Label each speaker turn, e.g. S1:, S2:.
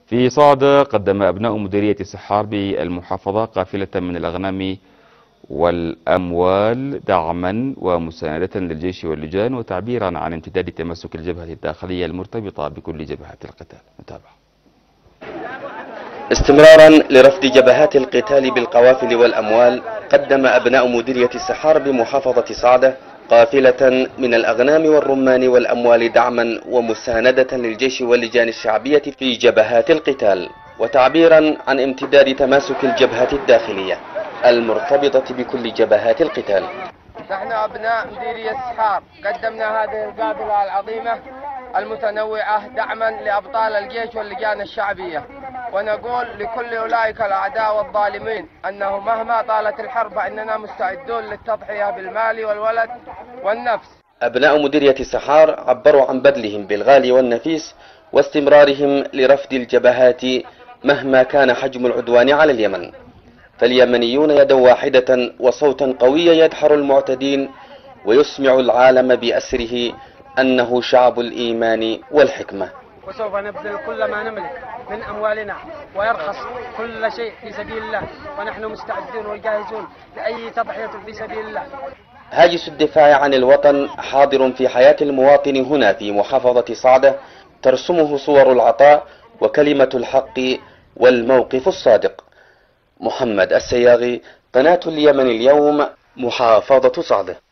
S1: في صعدة قدم أبناء مديرية السحار بالمحافظة قافلة من الأغنام والأموال دعما ومساندة للجيش واللجان وتعبيرا عن امتداد تمسك الجبهة الداخلية المرتبطة بكل جبهات القتال. نتابع.
S2: استمرارا لرفض جبهات القتال بالقوافل والأموال، قدم أبناء مديرية السحار بمحافظة صعدة قافلة من الأغنام والرمان والأموال دعما ومساندة للجيش واللجان الشعبية في جبهات القتال، وتعبيرا عن امتداد تماسك الجبهة الداخلية المرتبطة بكل جبهات القتال.
S3: نحن أبناء مديرية السحار قدمنا هذه القافلة العظيمة المتنوعة دعما لأبطال الجيش واللجان الشعبية، ونقول لكل أولئك الأعداء والظالمين أنه مهما طالت الحرب فإننا مستعدون للتضحية بالمال والولد والنفس.
S2: أبناء مديرية السحار عبروا عن بذلهم بالغالي والنفيس واستمرارهم لرفض الجبهات مهما كان حجم العدوان على اليمن، فاليمنيون يدا واحدة وصوتا قويا يدحر المعتدين ويسمع العالم بأسره أنه شعب الإيمان والحكمة.
S4: وسوف نبذل كل ما نملك من أموالنا ويرخص كل شيء في سبيل الله، ونحن مستعدون وجاهزون لأي تضحية في سبيل الله.
S2: هاجس الدفاع عن الوطن حاضر في حياة المواطن هنا في محافظة صعدة، ترسمه صور العطاء وكلمة الحق والموقف الصادق. محمد السياغي، قناة اليمن اليوم، محافظة صعدة.